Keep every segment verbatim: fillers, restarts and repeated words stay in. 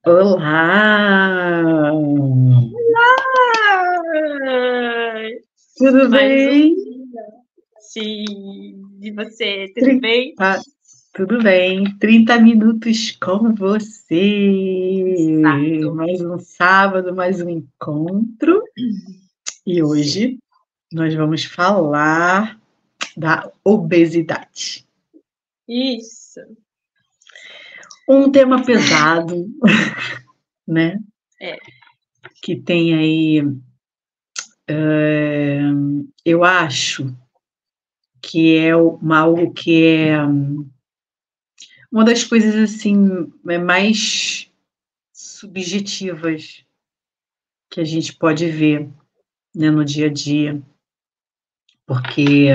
Olá! Olá! Tudo Mais bem? um dia. Sim, e você, tudo Tri- bem? ah, tudo bem. Trinta minutos com você. Exato. Mais um sábado, mais um encontro. E Sim. hoje nós vamos falar da obesidade. Isso. Um tema pesado, né? É. Que tem aí, é, eu acho que é uma, algo que é uma das coisas assim é mais subjetivas que a gente pode ver, né, no dia a dia, porque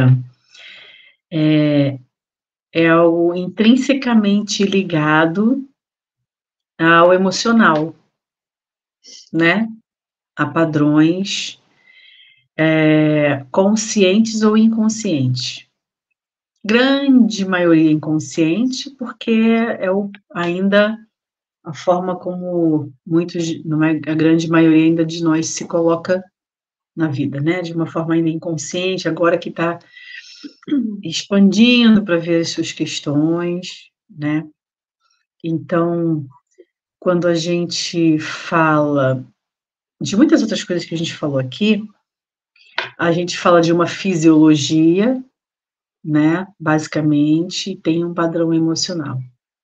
é, é algo intrinsecamente ligado ao emocional, né, a padrões é, conscientes ou inconscientes. Grande maioria inconsciente, porque é o, ainda a forma como muitos, a grande maioria ainda de nós se coloca na vida, né? De uma forma ainda inconsciente, agora que está expandindo para ver as suas questões, né? Então, quando a gente fala de muitas outras coisas que a gente falou aqui, a gente fala de uma fisiologia, né? Basicamente, tem um padrão emocional.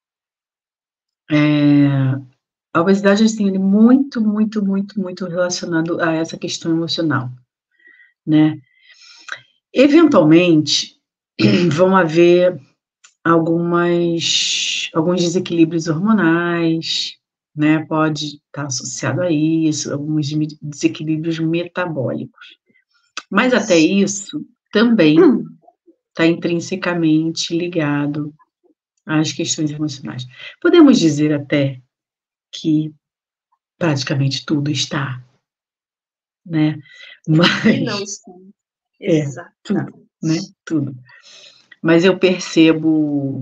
É, a obesidade, assim, é muito, muito, muito, muito relacionado a essa questão emocional, né? Eventualmente, vão haver algumas, alguns desequilíbrios hormonais, né? Pode estar associado a isso, alguns desequilíbrios metabólicos. Mas até isso também está intrinsecamente ligado às questões emocionais. Podemos dizer até que praticamente tudo está, né? Que não Mas estamos. é tudo, Exatamente. né? Tudo. Mas eu percebo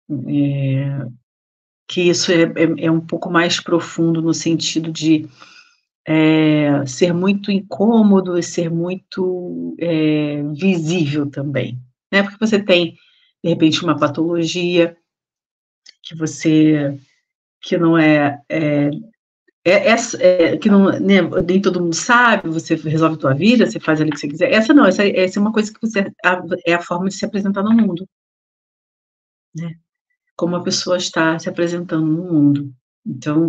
é, que isso é, é, é um pouco mais profundo no sentido de é, ser muito incômodo e ser muito é, visível também, né? Porque você tem, de repente, uma patologia que você que não é, é, é, é que não, né, nem todo mundo sabe, você resolve a tua vida, você faz ali o que você quiser. Essa não, essa, essa é uma coisa que você é a forma de se apresentar no mundo, né? Como a pessoa está se apresentando no mundo. Então,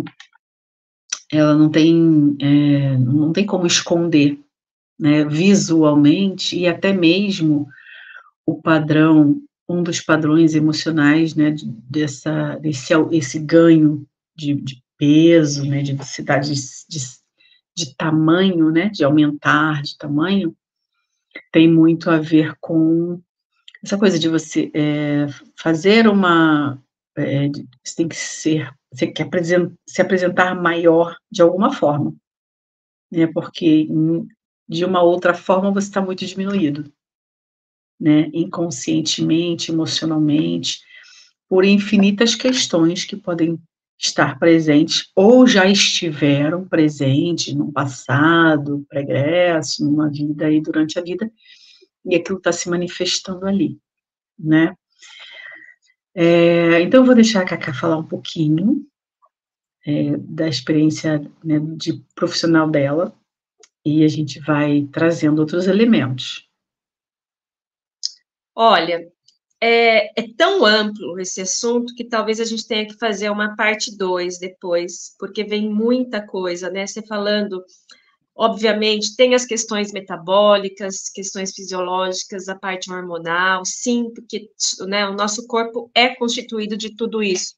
ela não tem, é, não tem como esconder, né, visualmente, e até mesmo o padrão, um dos padrões emocionais, né, dessa, desse esse ganho de, de peso, né, de densidade de, de, de tamanho, né, de aumentar de tamanho, tem muito a ver com essa coisa de você é, fazer uma, é, você tem que ser, você quer se apresentar maior de alguma forma, né, porque em, de uma outra forma você está muito diminuído, né, inconscientemente, emocionalmente, por infinitas questões que podem estar presentes ou já estiveram presentes no passado, pregresso, numa vida e durante a vida, e aquilo está se manifestando ali, né. É, então eu vou deixar a Cacá falar um pouquinho é, da experiência, né, de profissional dela, e a gente vai trazendo outros elementos. Olha, é, é tão amplo esse assunto que talvez a gente tenha que fazer uma parte dois depois, porque vem muita coisa, né? Você falando, obviamente, tem as questões metabólicas, questões fisiológicas, a parte hormonal, sim, porque, né, o nosso corpo é constituído de tudo isso.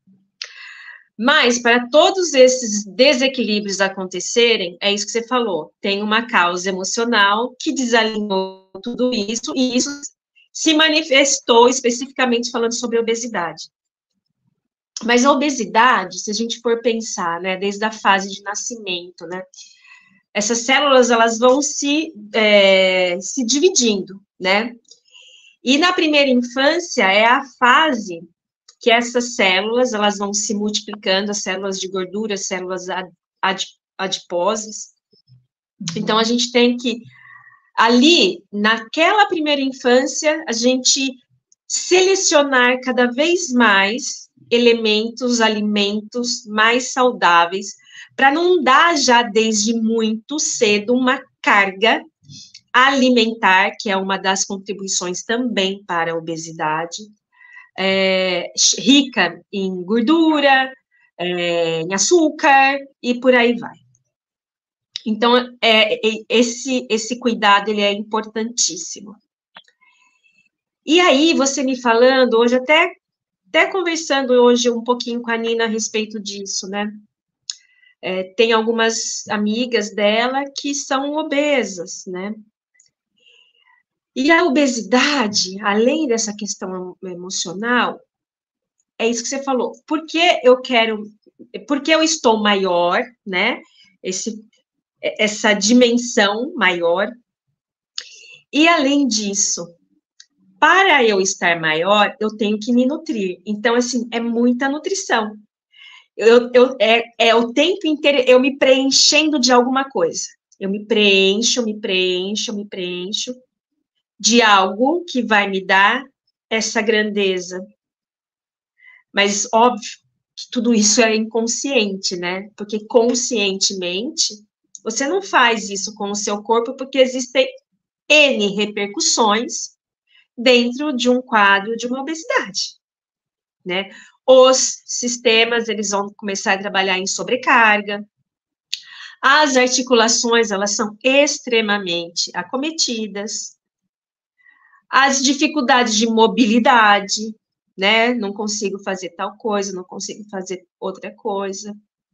Mas, para todos esses desequilíbrios acontecerem, é isso que você falou, tem uma causa emocional que desalinhou tudo isso, e isso se manifestou especificamente falando sobre a obesidade. Mas a obesidade, se a gente for pensar, né, desde a fase de nascimento, né, essas células, elas vão se, é, se dividindo, né, e na primeira infância é a fase que essas células, elas vão se multiplicando, as células de gordura, as células adiposas. Então, a gente tem que, ali, naquela primeira infância, a gente selecionar cada vez mais elementos, alimentos mais saudáveis, para não dar já desde muito cedo uma carga alimentar, que é uma das contribuições também para a obesidade, é, rica em gordura, é, em açúcar, e por aí vai. Então, é, é, esse, esse cuidado, ele é importantíssimo. E aí, você me falando, hoje até, até conversando hoje um pouquinho com a Nina a respeito disso, né? É, tem algumas amigas dela que são obesas, né? E a obesidade, além dessa questão emocional, é isso que você falou. Por que eu quero, porque eu estou maior, né? Esse, essa dimensão maior. E além disso, para eu estar maior, eu tenho que me nutrir. Então, assim, é muita nutrição. Eu, eu, é, é o tempo inteiro eu me preenchendo de alguma coisa. Eu me preencho, me preencho, me preencho de algo que vai me dar essa grandeza. Mas, óbvio, que tudo isso é inconsciente, né? Porque conscientemente, você não faz isso com o seu corpo, porque existem N repercussões dentro de um quadro de uma obesidade, né? Os sistemas, eles vão começar a trabalhar em sobrecarga. As articulações, elas são extremamente acometidas. As dificuldades de mobilidade, né? Não consigo fazer tal coisa, não consigo fazer outra coisa.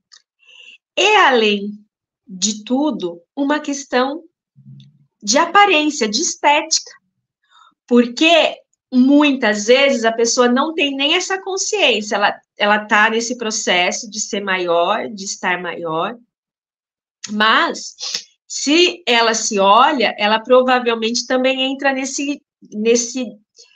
E, além de tudo, uma questão de aparência, de estética. Porque, muitas vezes, a pessoa não tem nem essa consciência, ela, ela tá nesse processo de ser maior, de estar maior, mas, se ela se olha, ela provavelmente também entra nesse, nesse,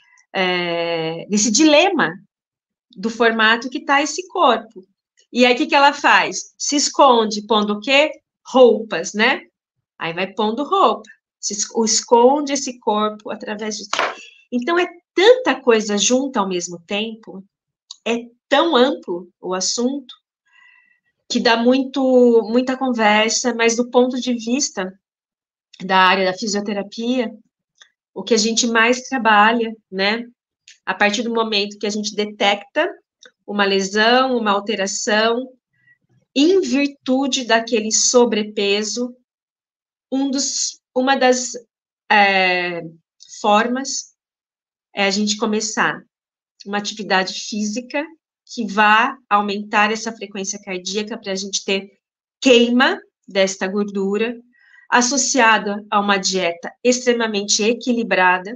é, nesse dilema do formato que está esse corpo. E aí, o que, que ela faz? Se esconde, pondo o quê? Roupas, né? Aí vai pondo roupa. Se esconde esse corpo através disso. Então, é tanta coisa junta ao mesmo tempo, é tão amplo o assunto, que dá muito, muita conversa, mas do ponto de vista da área da fisioterapia, o que a gente mais trabalha, né? A partir do momento que a gente detecta uma lesão, uma alteração, em virtude daquele sobrepeso, um dos, uma das é, formas é a gente começar uma atividade física que vá aumentar essa frequência cardíaca para a gente ter queima desta gordura, associada a uma dieta extremamente equilibrada.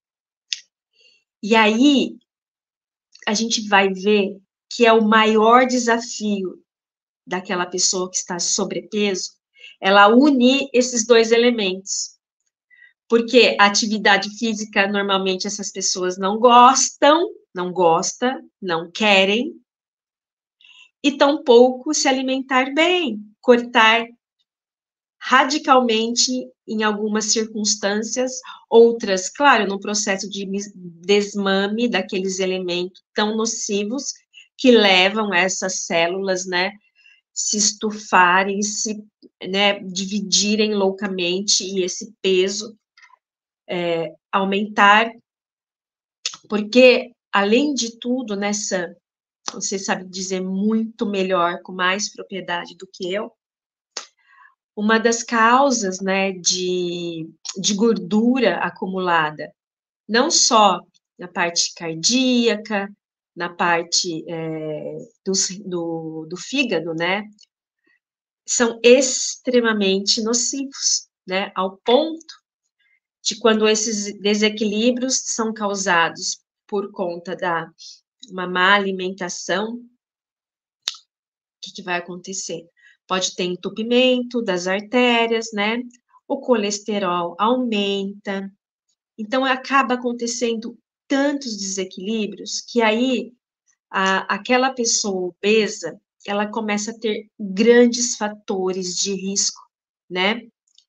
E aí, a gente vai ver que é o maior desafio daquela pessoa que está sobrepeso, ela unir esses dois elementos. Porque a atividade física, normalmente, essas pessoas não gostam, não gostam, não querem, e tampouco se alimentar bem, cortar radicalmente em algumas circunstâncias, outras, claro, no processo de desmame daqueles elementos tão nocivos que levam essas células, né, se estufarem, se, né, dividirem loucamente e esse peso é, aumentar, porque, além de tudo, nessa, você sabe dizer muito melhor, com mais propriedade do que eu, uma das causas, né, de, de gordura acumulada, não só na parte cardíaca, na parte é, do, do, do fígado, né, são extremamente nocivos, né, ao ponto de quando esses desequilíbrios são causados por conta da uma má alimentação, o que, que vai acontecer? Pode ter entupimento das artérias, né? O colesterol aumenta. Então, acaba acontecendo tantos desequilíbrios que aí a, aquela pessoa obesa, ela começa a ter grandes fatores de risco, né?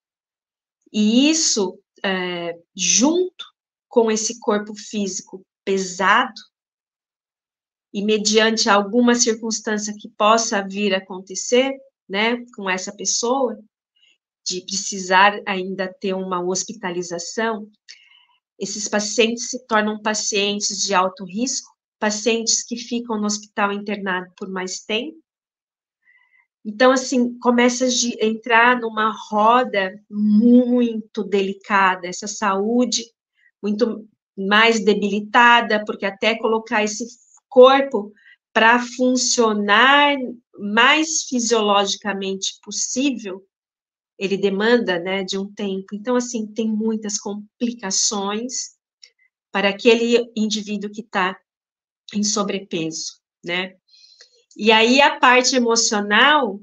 E isso, é, junto com esse corpo físico pesado, e mediante alguma circunstância que possa vir a acontecer, né, com essa pessoa, de precisar ainda ter uma hospitalização, esses pacientes se tornam pacientes de alto risco, pacientes que ficam no hospital internado por mais tempo. Então, assim, começa a entrar numa roda muito delicada, essa saúde muito mais debilitada, porque até colocar esse corpo para funcionar mais fisiologicamente possível, ele demanda, né, de um tempo. Então, assim, tem muitas complicações para aquele indivíduo que está em sobrepeso, né? E aí a parte emocional,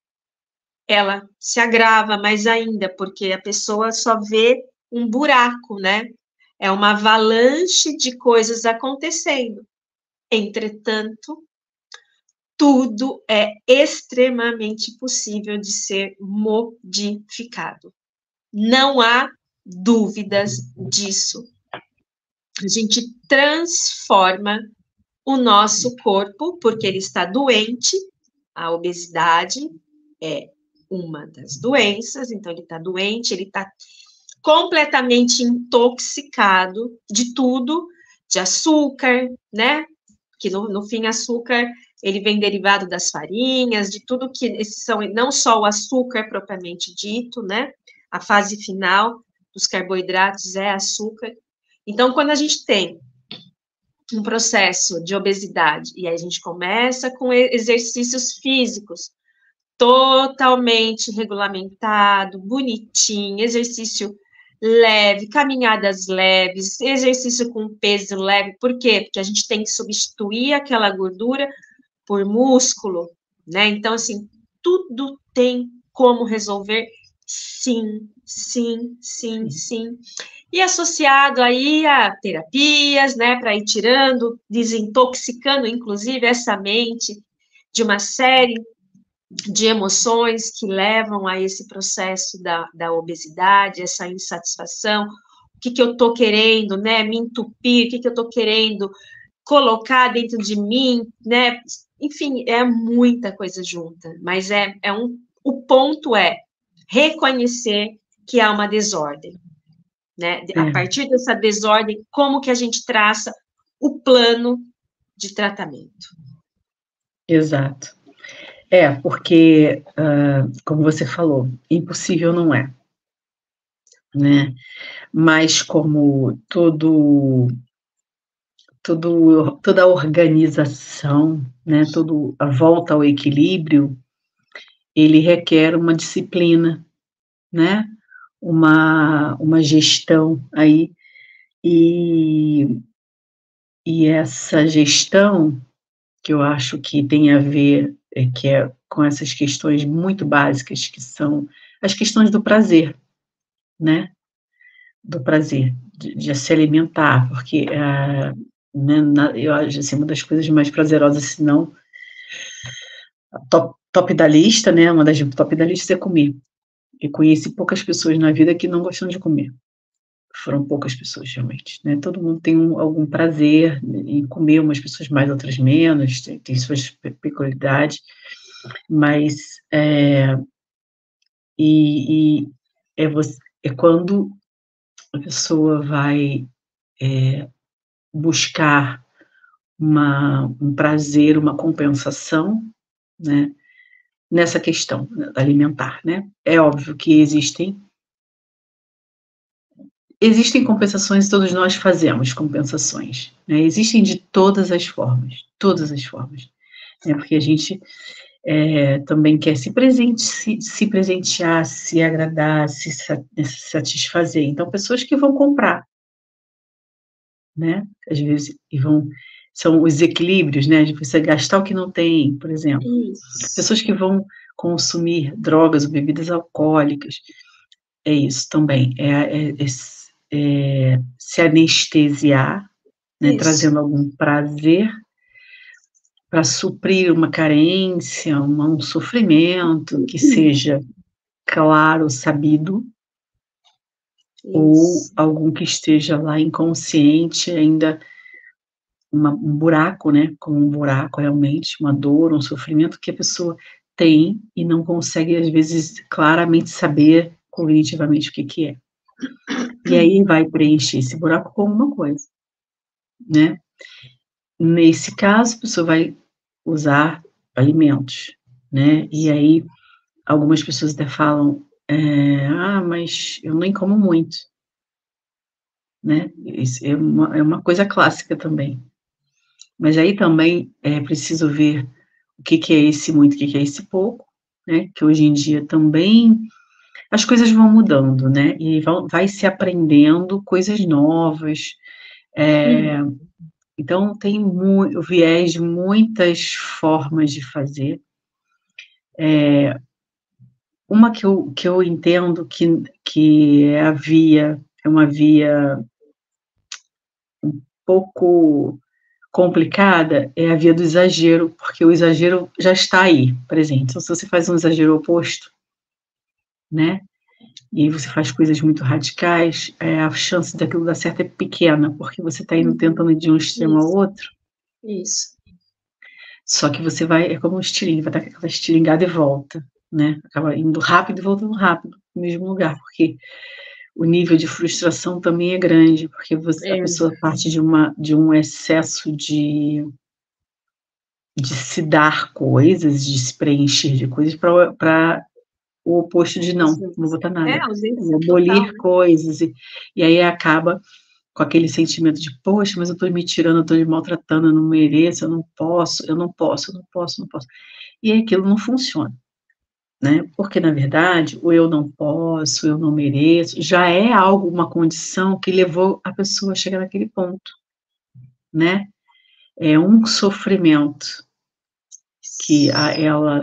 ela se agrava mais ainda, porque a pessoa só vê um buraco, né? É uma avalanche de coisas acontecendo. Entretanto, tudo é extremamente possível de ser modificado. Não há dúvidas disso. A gente transforma o nosso corpo, porque ele está doente, a obesidade é uma das doenças, então ele está doente, ele está completamente intoxicado de tudo, de açúcar, né? Que no, no fim, açúcar, ele vem derivado das farinhas, de tudo que, esses são, não só o açúcar propriamente dito, né? A fase final dos carboidratos é açúcar. Então, quando a gente tem um processo de obesidade, e aí a gente começa com exercícios físicos, totalmente regulamentado, bonitinho, exercício leve, caminhadas leves, exercício com peso leve, por quê? Porque a gente tem que substituir aquela gordura por músculo, né? Então, assim, tudo tem como resolver, sim, sim, sim, sim. E associado aí a terapias, né, para ir tirando, desintoxicando, inclusive, essa mente de uma série de emoções que levam a esse processo da, da obesidade, essa insatisfação, o que, que eu estou querendo, né, me entupir, o que, que eu estou querendo colocar dentro de mim, né, enfim, é muita coisa junta, mas é, é um, o ponto é reconhecer que há uma desordem, né, É. A partir dessa desordem, como que a gente traça o plano de tratamento. Exato. É, porque, uh, como você falou, impossível não é, né? Mas como todo, todo, toda a organização, né, toda a volta ao equilíbrio, ele requer uma disciplina, né? Uma, uma gestão aí, e, e essa gestão, que eu acho que tem a ver, é, que é com essas questões muito básicas, que são as questões do prazer, né? Do prazer, de, de se alimentar, porque uh, né, na, eu acho assim, uma das coisas mais prazerosas, se não a top, top da lista, né? Uma das top da lista é comer. Eu conheci poucas pessoas na vida que não gostam de comer. Foram poucas pessoas, realmente, né? Todo mundo tem um, algum prazer em comer, umas pessoas mais, outras menos, tem, tem suas peculiaridades, mas é, e, e é, você, é quando a pessoa vai é, buscar uma, um prazer, uma compensação, né, nessa questão alimentar, né? É óbvio que existem Existem compensações, todos nós fazemos compensações, né? Existem de todas as formas, todas as formas, né? Porque a gente é, também quer se, presente, se, se presentear, se agradar, se satisfazer. Então, pessoas que vão comprar, né? Às vezes, e vão, são os equilíbrios, né? De você gastar o que não tem, por exemplo. Isso. Pessoas que vão consumir drogas ou bebidas alcoólicas, é isso também, é, é, é É, se anestesiar, né, trazendo algum prazer, para suprir uma carência, uma, um sofrimento que seja claro, sabido, isso. Ou algum que esteja lá inconsciente, ainda uma, um buraco, né, como um buraco realmente, uma dor, um sofrimento que a pessoa tem e não consegue, às vezes, claramente saber cognitivamente o que que é. E aí vai preencher esse buraco com alguma coisa, né? Nesse caso, a pessoa vai usar alimentos, né? E aí, algumas pessoas até falam, é, ah, mas eu nem como muito, né? Isso é uma, é uma coisa clássica também. Mas aí também é preciso ver o que que é esse muito, o que que é esse pouco, né? Que hoje em dia também as coisas vão mudando, né? E vão, vai se aprendendo coisas novas. É, hum. Então, tem o viés de muitas formas de fazer. É, uma que eu, que eu entendo que, que é a via, é uma via um pouco complicada, é a via do exagero, porque o exagero já está aí, presente. Então, se você faz um exagero oposto, né? E aí você faz coisas muito radicais, é, a chance daquilo dar certo é pequena, porque você está indo tentando ir de um extremo ao outro. Isso. Só que você vai, é como um estilingue, vai dar aquela estilingada e volta, né? Acaba indo rápido e voltando rápido no mesmo lugar, porque o nível de frustração também é grande, porque você, é. a pessoa parte de, uma, de um excesso de, de se dar coisas, de se preencher de coisas, para o oposto de não, não vou botar nada. É, vou abolir coisas, e, e aí acaba com aquele sentimento de, poxa, mas eu estou me tirando, eu estou me maltratando, eu não mereço, eu não posso, eu não posso, eu não posso, eu não posso. E aí aquilo não funciona, né? Porque, na verdade, o eu não posso, eu não mereço, já é algo, uma condição que levou a pessoa a chegar naquele ponto, né? É um sofrimento que a, ela,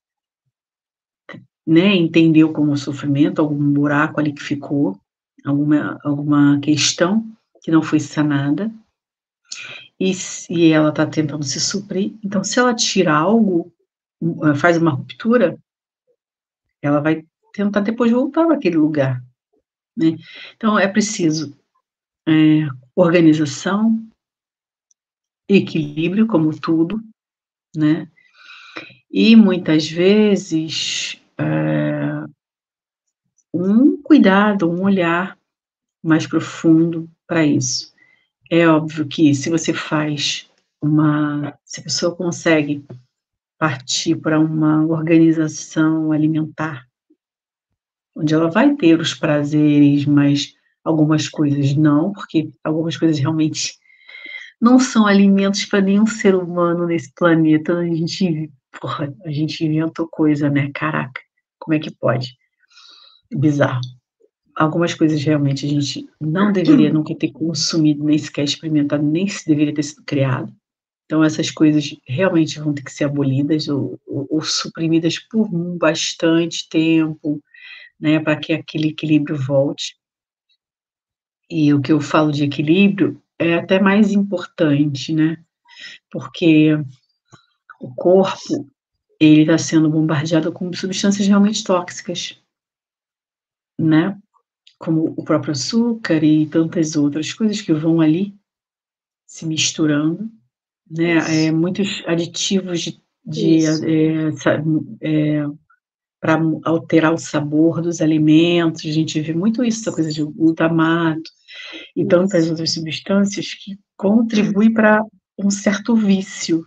né, entendeu como sofrimento, algum buraco ali que ficou, alguma, alguma questão que não foi sanada, e, e ela está tentando se suprir. Então, se ela tira algo, faz uma ruptura, ela vai tentar depois voltar para aquele lugar, né? Então, é preciso é, organização, equilíbrio, como tudo, né? E, muitas vezes, é, um cuidado, um olhar mais profundo para isso. É óbvio que se você faz uma, se a pessoa consegue partir para uma organização alimentar, onde ela vai ter os prazeres, mas algumas coisas não, porque algumas coisas realmente não são alimentos para nenhum ser humano nesse planeta. A gente, porra, a gente inventou coisa, né? Caraca, como é que pode? Bizarro. Algumas coisas realmente a gente não deveria nunca ter consumido, nem sequer experimentado, nem se deveria ter sido criado. Então, essas coisas realmente vão ter que ser abolidas ou, ou, ou suprimidas por bastante tempo, né, para que aquele equilíbrio volte. E o que eu falo de equilíbrio é até mais importante, né, porque o corpo, ele está sendo bombardeado com substâncias realmente tóxicas, né, como o próprio açúcar e tantas outras coisas que vão ali se misturando, né, é, muitos aditivos de, de é, é, para alterar o sabor dos alimentos, a gente vê muito isso, essa coisa de glutamato e tantas outras substâncias que contribuem para um certo vício,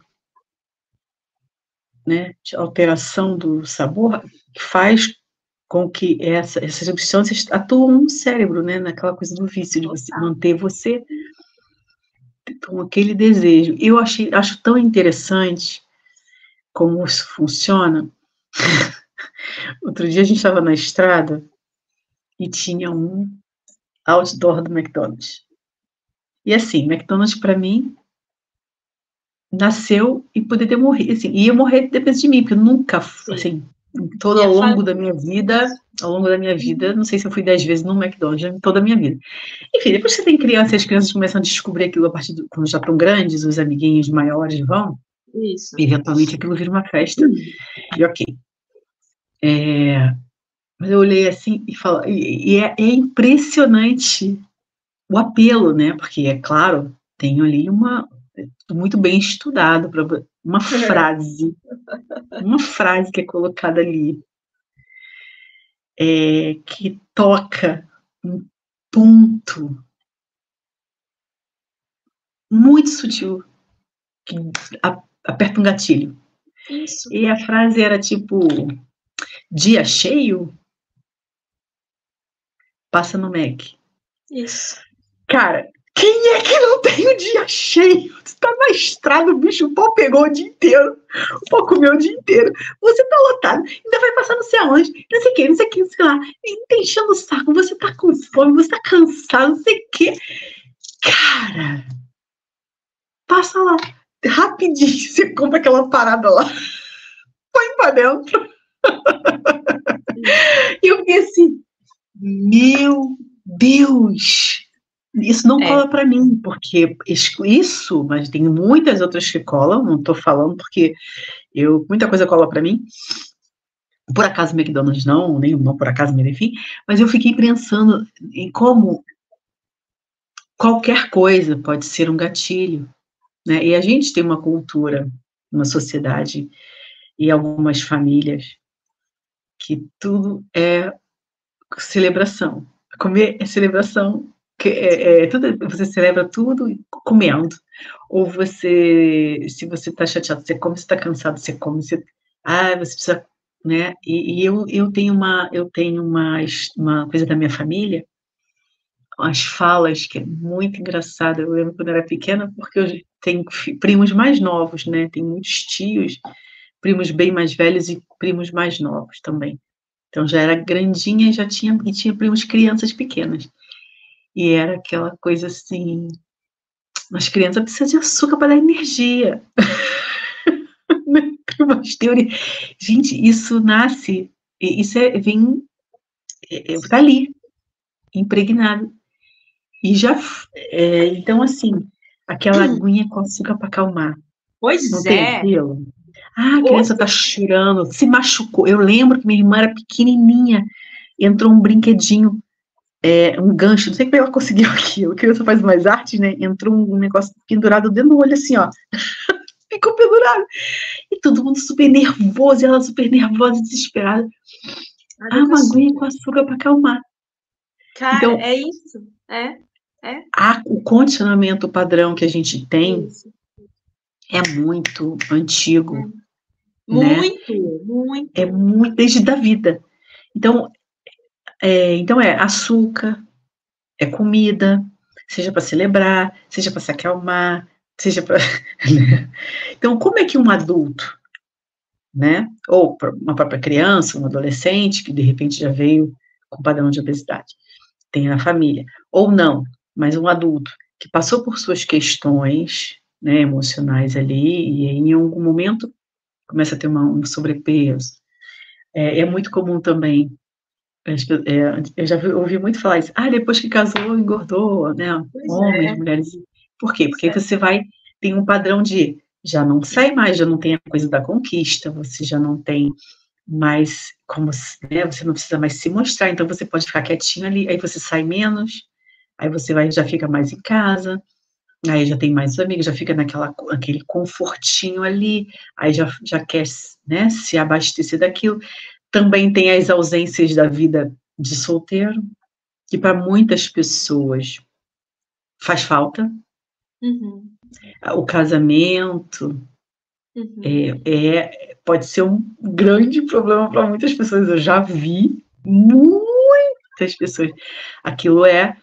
né, de alteração do sabor, que faz com que essa, essas substâncias atuam no cérebro, né, naquela coisa do vício, de você manter você com aquele desejo. Eu achei, acho tão interessante como isso funciona. Outro dia a gente estava na estrada e tinha um outdoor do McDonald's. E assim, McDonald's para mim nasceu e poderia morrer, assim, ia morrer depois de mim, porque eu nunca, Sim. assim, todo ao longo da minha vida, ao longo da minha vida, não sei se eu fui dez vezes no McDonald's, toda a minha vida. Enfim, depois que você tem criança e as crianças começam a descobrir aquilo a partir do, quando já estão grandes, os amiguinhos maiores vão, Isso. Eventualmente aquilo vira uma festa, e ok. É, mas eu olhei assim e falo, e, e é, é impressionante o apelo, né? Porque, é claro, tem ali uma, muito bem estudado, pra, uma frase, uma frase que é colocada ali, é, que toca um ponto muito sutil, que aperta um gatilho. Isso. E a frase era tipo, dia cheio, passa no Mac. Isso. Cara, quem é que não tem o dia cheio? Você tá na estrada, o bicho, o pau pegou o dia inteiro, o pau comeu o dia inteiro, você tá lotado, ainda vai passar não sei aonde, não sei o que, não sei o que, não sei lá, e tá enchendo o saco, você tá com fome, você tá cansado, não sei o que. Cara, passa lá, rapidinho, você compra aquela parada lá, põe pra dentro. E eu fiquei assim, meu Deus, isso não é. cola para mim, porque isso, mas tem muitas outras que colam, não estou falando porque eu, muita coisa cola para mim, por acaso McDonald's não, nem não por acaso, enfim, mas eu fiquei pensando em como qualquer coisa pode ser um gatilho, né? E a gente tem uma cultura, uma sociedade e algumas famílias que tudo é celebração. Comer é celebração, que é, é, tudo, você celebra tudo comendo. Ou você, se você está chateado, você come, se está cansado, você come, você, ah, você precisa, né? E, e eu, eu tenho uma, eu tenho uma, uma coisa da minha família, as falas que é muito engraçada. Eu lembro quando eu era pequena, porque eu tenho primos mais novos, né? Tenho muitos tios, primos bem mais velhos e primos mais novos também. Então, já era grandinha e já tinha, e tinha primos crianças pequenas. E era aquela coisa assim, as crianças precisam de açúcar para dar energia. Umas teorias. Gente, isso nasce, isso é, vem, é, tá ali, impregnado. E já, é, então assim, aquela aguinha com açúcar para acalmar. Pois não é. tem aquilo? Ah, a criança está chorando, se machucou. Eu lembro que minha irmã era pequenininha, entrou um brinquedinho, é, um gancho, não sei como ela conseguiu aquilo, a criança faz mais arte, né? Entrou um negócio pendurado dentro do olho, assim, ó. Ficou pendurado. E todo mundo super nervoso, e ela super nervosa, desesperada. Ah, uma aguinha com açúcar para acalmar. Cara, então, é isso. É, é. A, o condicionamento padrão que a gente tem isso. é muito antigo. É. Muito, né? muito. É muito, desde da vida. Então, é, então é açúcar, é comida, seja para celebrar, seja para se acalmar, seja para... Então, como é que um adulto, né, ou uma própria criança, um adolescente, que de repente já veio com padrão de obesidade, tem na família, ou não, mas um adulto que passou por suas questões, né, emocionais ali, e em algum momento começa a ter uma, um sobrepeso. É, é muito comum também, é, eu já ouvi muito falar isso, ah, depois que casou, engordou, né, pois homens, é. mulheres, por quê? Porque pois você é. vai, tem um padrão de, já não sai mais, já não tem a coisa da conquista, você já não tem mais, como, né, você não precisa mais se mostrar, então você pode ficar quietinho ali, aí você sai menos, aí você vai, já fica mais em casa, aí já tem mais amigos, já fica naquela, aquele confortinho ali, aí já, já quer, né, se abastecer daquilo. Também tem as ausências da vida de solteiro, que para muitas pessoas faz falta. Uhum. O casamento uhum. é, é, pode ser um grande problema para muitas pessoas. Eu já vi muitas pessoas. Aquilo é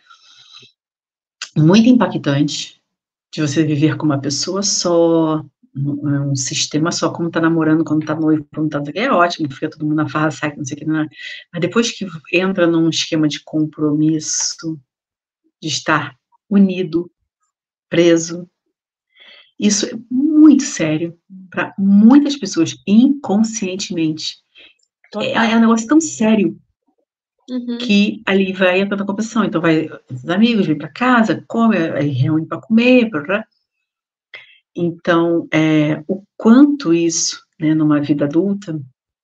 muito impactante, de você viver com uma pessoa só, um, um sistema só, como tá namorando, quando tá noivo, quando tá... É ótimo, fica todo mundo na farra, sai, não sei o que, não é. Mas depois que entra num esquema de compromisso, de estar unido, preso, isso é muito sério para muitas pessoas, inconscientemente. É, é um negócio tão sério uhum. que ali vai entrando a competição. Então, vai os amigos, vem para casa, come, aí reúne para comer, blá, blá. Então, é, o quanto isso, né, numa vida adulta,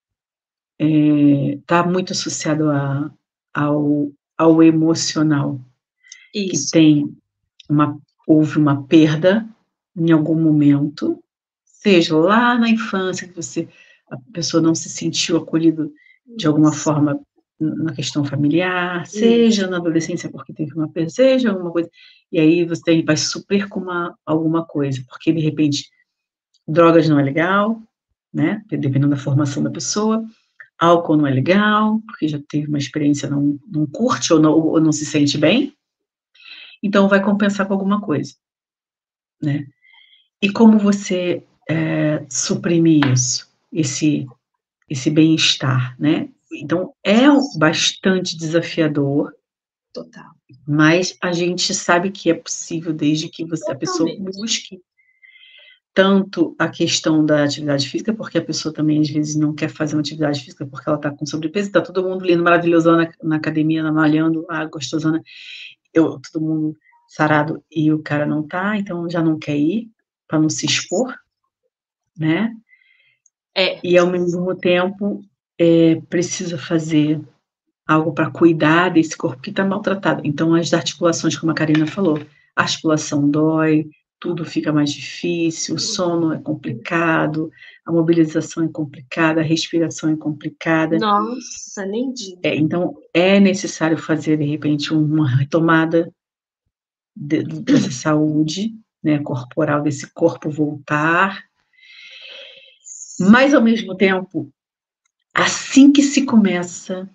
está é, muito associado a, ao, ao emocional, Isso. que tem uma, houve uma perda em algum momento, seja lá na infância, que você, a pessoa não se sentiu acolhido de alguma Isso. forma na questão familiar, seja Isso. na adolescência porque teve uma perda, seja alguma coisa, e aí você tem, vai suprir com uma, alguma coisa, porque de repente drogas não é legal, né, dependendo da formação da pessoa, álcool não é legal, porque já teve uma experiência, não, não curte ou não, ou não se sente bem, então vai compensar com alguma coisa, né, e como você é, suprimir isso, esse, esse bem-estar, né, então é bastante desafiador, Total. Mas a gente sabe que é possível desde que você, a pessoa busque tanto a questão da atividade física, porque a pessoa também, às vezes, não quer fazer uma atividade física porque ela está com sobrepeso, está todo mundo lindo, maravilhoso na, na academia, malhando, ah, gostosona, eu, todo mundo sarado, e o cara não tá, então já não quer ir, para não se expor, né? É. E, ao mesmo tempo, é, precisa fazer algo para cuidar desse corpo que está maltratado. Então, as articulações, como a Karina falou, a articulação dói, tudo fica mais difícil, o sono é complicado, a mobilização é complicada, a respiração é complicada. Nossa, nem digo. É, então, é necessário fazer, de repente, uma retomada de, dessa saúde, né, corporal, desse corpo voltar. Mas, ao mesmo tempo, assim que se começa,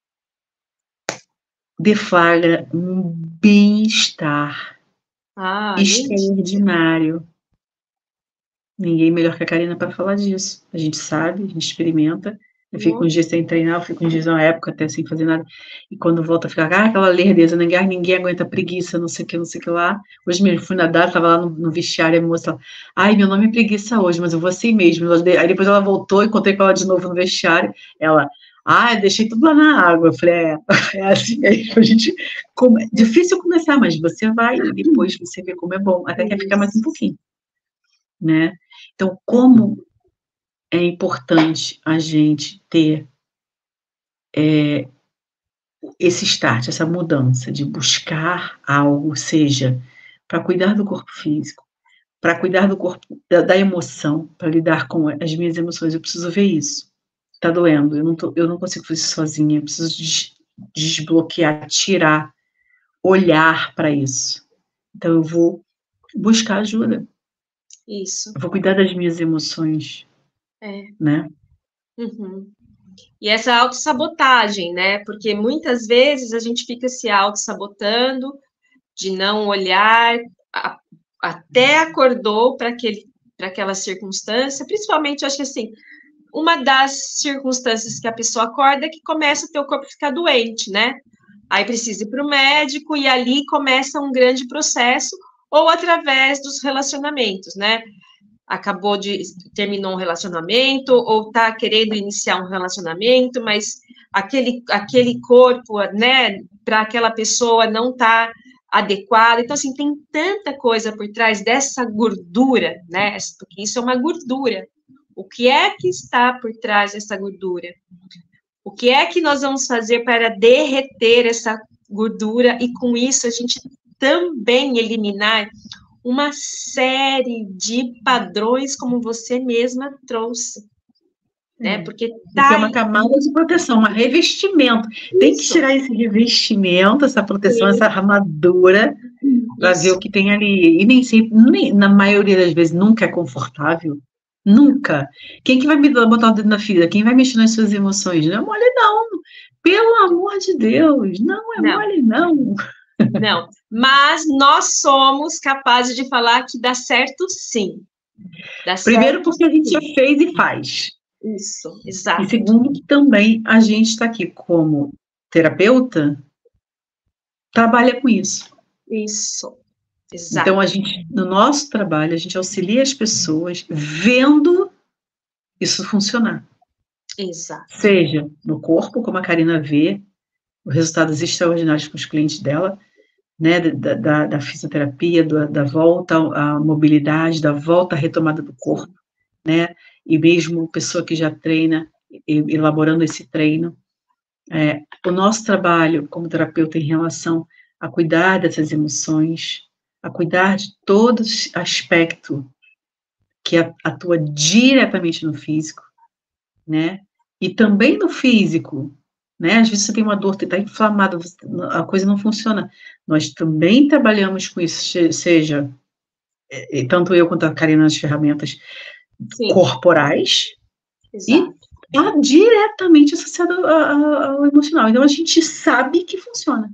deflagra um bem-estar ah, extraordinário. Ninguém melhor que a Karina para falar disso. A gente sabe, a gente experimenta. Eu fico uns dias sem treinar, eu fico uns dias na época até sem fazer nada. E quando volta, fica ah, aquela lerdeza, ninguém, ninguém aguenta preguiça, não sei o que, não sei o que lá. Hoje mesmo fui nadar, estava lá no, no vestiário, a moça, ai, meu nome é preguiça hoje, mas eu vou assim mesmo. Aí depois ela voltou, encontrei com ela de novo no vestiário, ela, ah, eu deixei tudo lá na água. Eu falei, é, é assim mesmo, a gente, come... difícil começar, mas você vai e depois você vê como é bom, até quer ficar mais um pouquinho, né? Então, como é importante a gente ter é, esse start, essa mudança de buscar algo, seja para cuidar do corpo físico, para cuidar do corpo, da, da emoção, para lidar com as minhas emoções, eu preciso ver isso. Está doendo, eu não, tô, eu não consigo fazer isso sozinha, eu preciso des, desbloquear, tirar, olhar para isso. Então, eu vou buscar ajuda. Isso. Eu vou cuidar das minhas emoções. É. Né? Uhum. E essa autossabotagem, né? Porque muitas vezes a gente fica se autossabotando de não olhar, a, até acordou para aquela circunstância, principalmente, eu acho que assim, uma das circunstâncias que a pessoa acorda é que começa o teu corpo ficar doente, né? Aí precisa ir para o médico e ali começa um grande processo, ou através dos relacionamentos, né? Acabou de, terminou um relacionamento, ou está querendo iniciar um relacionamento, mas aquele, aquele corpo, né, para aquela pessoa não está adequado. Então, assim, tem tanta coisa por trás dessa gordura, né, porque isso é uma gordura. O que é que está por trás dessa gordura? O que é que nós vamos fazer para derreter essa gordura e, com isso, a gente também eliminar uma série de padrões, como você mesma trouxe, né? Porque tá é uma camada de proteção, um revestimento. Isso. Tem que tirar esse revestimento, essa proteção, Sim. essa armadura, para ver o que tem ali. E nem sempre, nem, na maioria das vezes, nunca é confortável. Nunca. Quem que vai me botar o dedo na ferida? Quem vai mexer nas suas emoções? Não é mole, não. Pelo amor de Deus, não é não. mole, não. Não, mas nós somos capazes de falar que dá certo, sim. Dá Primeiro, certo, porque a gente já fez e faz. Isso, exato. E segundo, que também a gente está aqui como terapeuta, trabalha com isso. Isso, exato. Então, a gente, no nosso trabalho, a gente auxilia as pessoas vendo isso funcionar. Exato. Seja no corpo, como a Karina vê, resultados extraordinários com os clientes dela, né, da, da, da fisioterapia, da, da volta à mobilidade, da volta à retomada do corpo, né, e mesmo pessoa que já treina, elaborando esse treino, é, o nosso trabalho como terapeuta em relação a cuidar dessas emoções, a cuidar de todo aspecto que atua diretamente no físico, né, e também no físico, né, às vezes você tem uma dor, você está inflamado, a coisa não funciona. Nós também trabalhamos com isso, seja, tanto eu quanto a Karina, nas ferramentas Sim. corporais, Exato. E está diretamente associado ao emocional. Então, a gente sabe que funciona.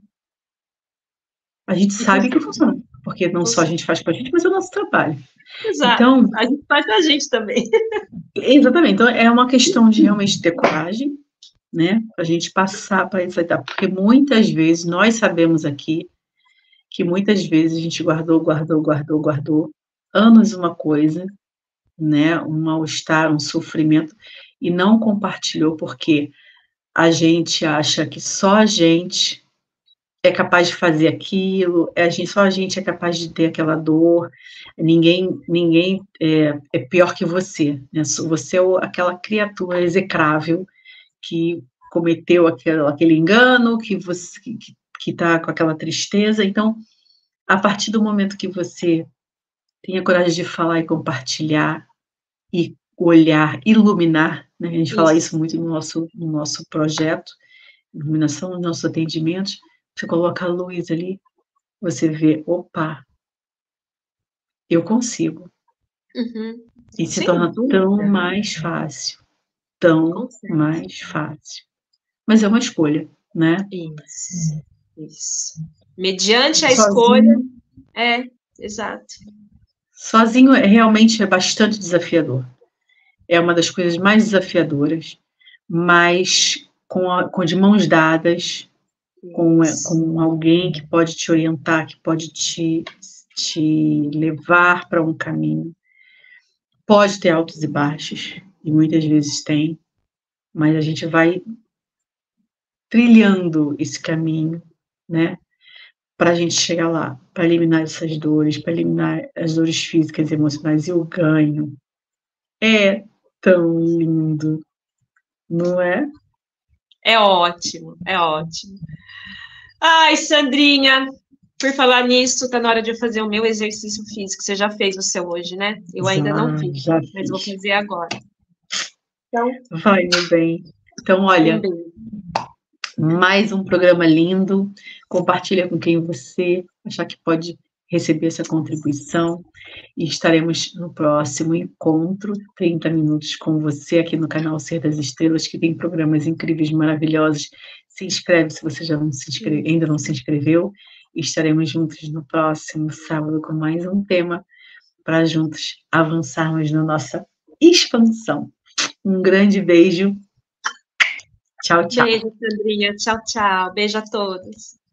A gente sabe que funciona, porque não só a gente faz para a gente, mas é o nosso trabalho. Exato, então, a gente faz para a gente também. Exatamente, então é uma questão de realmente ter coragem, né, para a gente passar para essa etapa, porque muitas vezes, nós sabemos aqui, que muitas vezes a gente guardou, guardou, guardou, guardou, anos uma coisa, né, um mal-estar, um sofrimento, e não compartilhou, porque a gente acha que só a gente é capaz de fazer aquilo, a gente, só a gente é capaz de ter aquela dor, ninguém, ninguém é, é pior que você, né? Você é aquela criatura execrável que cometeu aquele, aquele engano, que você que está com aquela tristeza. Então, a partir do momento que você tem a coragem de falar e compartilhar, e olhar, iluminar, né? A gente isso. fala isso muito no nosso, no nosso projeto, iluminação nos nossos atendimentos. Você coloca a luz ali, você vê, opa, eu consigo. Uhum. E se Sem torna dúvida. tão mais fácil, tão mais fácil. Mas é uma escolha, né? Isso, isso. Mediante a Sozinho, escolha, é, exato. Sozinho é, realmente é bastante desafiador. É uma das coisas mais desafiadoras, mas com, a, com de mãos dadas, com, com alguém que pode te orientar, que pode te, te levar para um caminho. Pode ter altos e baixos, e muitas vezes tem, mas a gente vai trilhando esse caminho, né, para a gente chegar lá, para eliminar essas dores, para eliminar as dores físicas e emocionais, e o ganho é tão lindo, não é? É ótimo, é ótimo. Ai, Sandrinha, por falar nisso, tá na hora de eu fazer o meu exercício físico. Você já fez o seu hoje, né? Eu ainda já, não fiz, já mas fiz. Vou fazer agora. Então, vai, meu bem. Então, olha, um mais um programa lindo. Compartilha com quem você achar que pode receber essa contribuição. E estaremos no próximo encontro, trinta minutos com você aqui no canal Ser das Estrelas, que tem programas incríveis, maravilhosos. Se inscreve se você já não se inscreve, ainda não se inscreveu. E estaremos juntos no próximo sábado com mais um tema para juntos avançarmos na nossa expansão. Um grande beijo. Tchau, tchau. Beijo, Sandrinha. Tchau, tchau. Beijo a todos.